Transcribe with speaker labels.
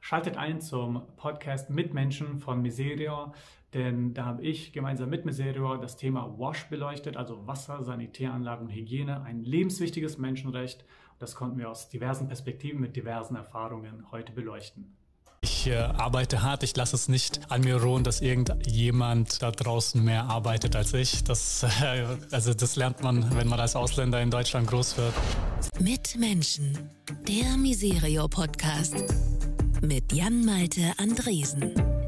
Speaker 1: Schaltet ein zum Podcast Mitmenschen von Miserio, denn da habe ich gemeinsam mit Miserio das Thema WASH beleuchtet, also Wasser, Sanitäranlagen und Hygiene, ein lebenswichtiges Menschenrecht. Das konnten wir aus diversen Perspektiven mit diversen Erfahrungen heute beleuchten.
Speaker 2: Ich arbeite hart, ich lasse es nicht an mir ruhen, dass irgendjemand da draußen mehr arbeitet als ich. Das lernt man, wenn man als Ausländer in Deutschland groß wird.
Speaker 3: Mitmenschen, der Miserio-Podcast mit Jan Malte Andresen.